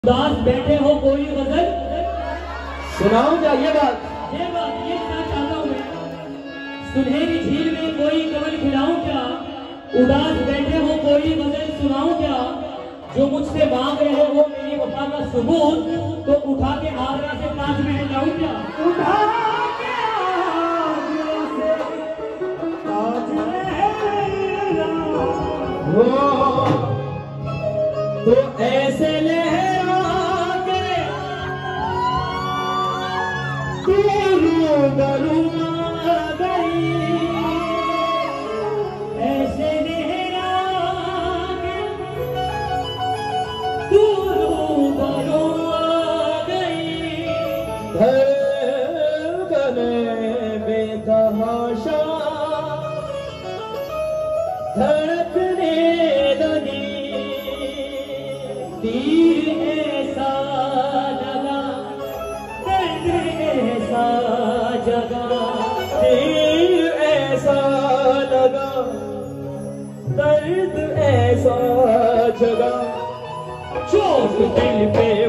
उदास बैठे हो कोई गजल सुनाऊं क्या? ये बात ये सुना चाहता हूँ मैं। सुनहरी झील में कोई कमल खिलाऊं क्या? उदास बैठे हो कोई गजल सुनाऊं क्या? जो मुझसे मांग रहे हो मेरी वफा का सबूत, तो उठा के आगरा से ताज महल लाऊं क्या? उठा के आगरा से ताज महल लाऊं, तो ऐसे लहरा के तू रूबरू आ गई, ऐसे लहरा के तू रूबरू आ गई। धड़कने बेतहाशा धड़कने लगी, तीर ऐसा लगा, दर्द ऐसा जगा, तीर ऐसा लगा, दर्द ऐसा जगा, चोट दिल पे